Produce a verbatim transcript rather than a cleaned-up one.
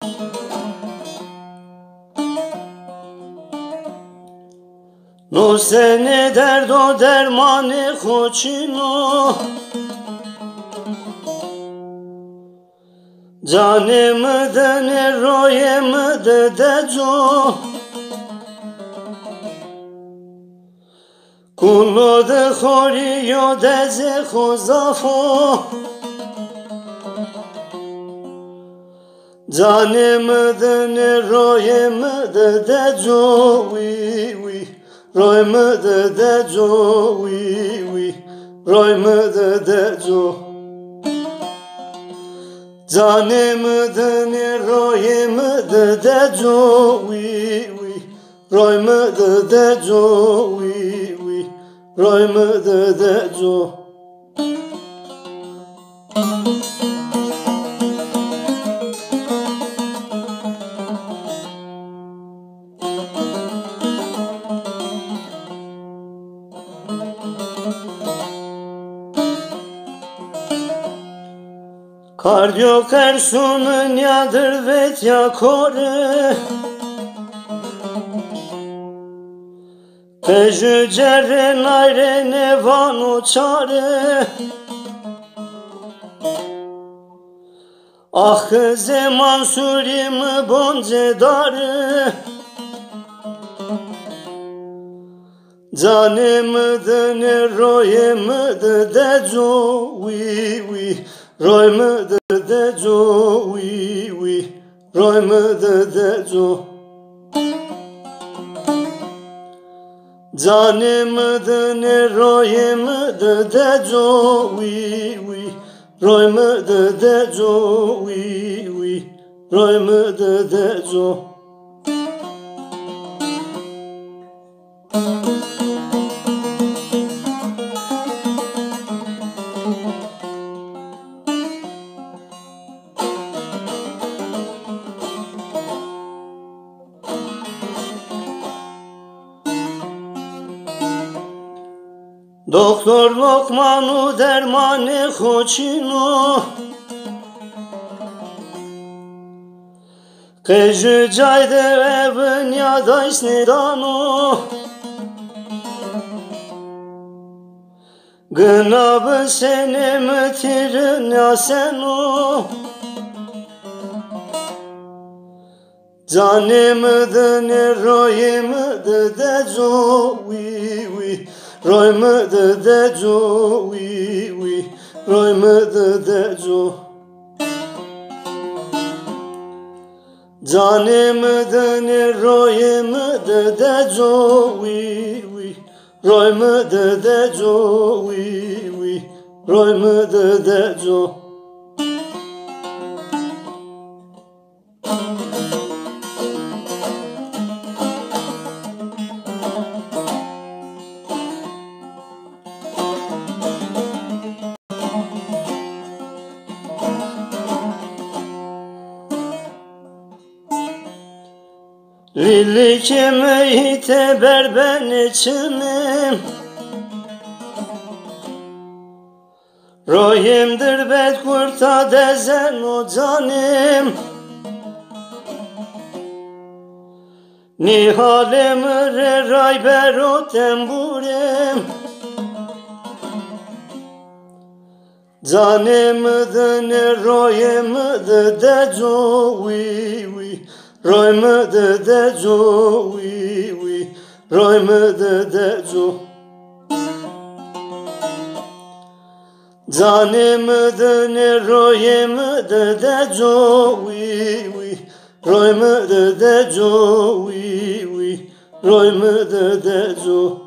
No se ne derdo dermane hoçino Canımı da ne royemı da deco Kullo da horiyo deze hozafo Canımı da ne royemı da deco oui oui Royemı da deco oui oui Royemı da deco Canımı da ne royemı da deco oui oui Royemı da deco oui oui Royemı da deco Kardio kersunun yadır vet ya kore Pejü cerre nayre nevanu çare Ah zaman surimi bonce dare Canımı da ne royemı da deco oui oui Royemı da deco oui oui Royemı da deco Canımı da ne royemı da deco oui oui Royemı da deco oui oui Royemı da deco Doktor Lokmanu dermane hoçino Kejü cayde evin yaday snidano Gınabı seni mitirin ya seno Canımı da ne royemı da deco oui oui Royemı da deco oui oui Royemı da deco Canımı da ne royemı da deco oui oui Royemı da deco oui oui Royemı da deco Lili kime teber ben içimim Royemdir bet kurta dezen o canım Nihalim re ray bero temburim Canımı da ne royemı da deco oui oui Royemı da deco oui oui Royemı da deco Canımı da ne royemı da deco oui oui Royemı da deco oui oui Royemı da deco